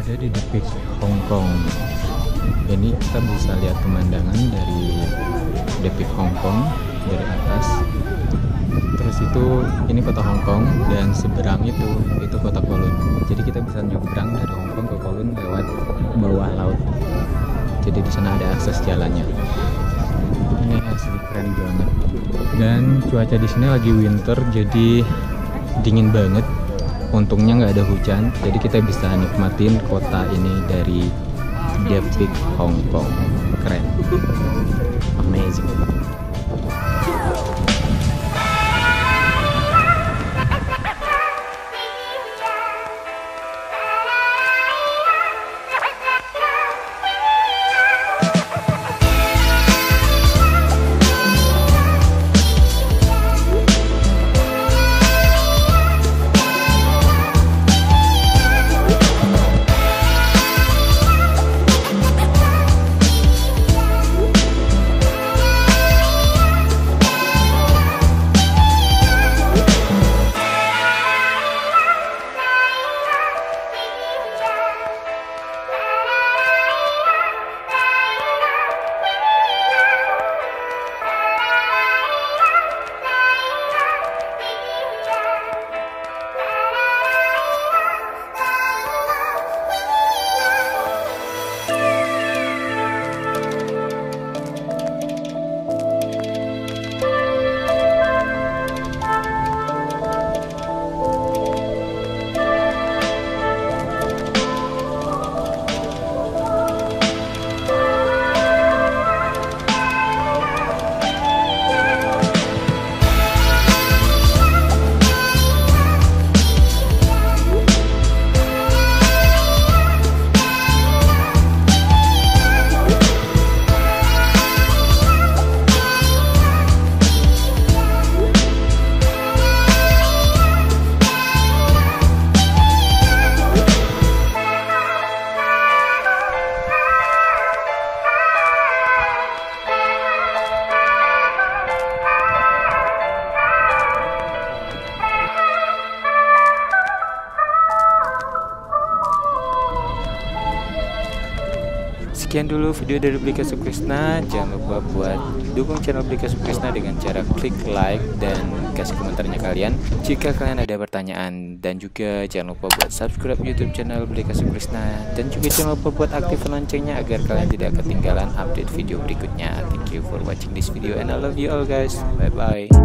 berada di The Peak Hong Kong. Ini kita bisa lihat pemandangan dari The Peak Hong Kong dari atas. Terus ini kota Hong Kong, dan seberang itu kota Kowloon. Jadi kita bisa nyebrang dari Hong Kong ke Kowloon lewat bawah laut. Jadi di sana ada akses jalannya. Ini asli keren banget. Dan cuaca di sini lagi winter, jadi dingin banget. Untungnya nggak ada hujan, jadi kita bisa nikmatin kota ini dari The Peak Hong Kong. Keren, amazing. Sekian dulu video dari Blika Sukrishna. Jangan lupa buat dukung channel Blika Sukrishna dengan cara klik like dan kasih komentarnya kalian jika kalian ada pertanyaan. Dan juga jangan lupa buat subscribe YouTube channel Blika Sukrishna. Dan juga jangan lupa buat aktifkan loncengnya agar kalian tidak ketinggalan update video berikutnya. Thank you for watching this video and I love you all guys. Bye bye.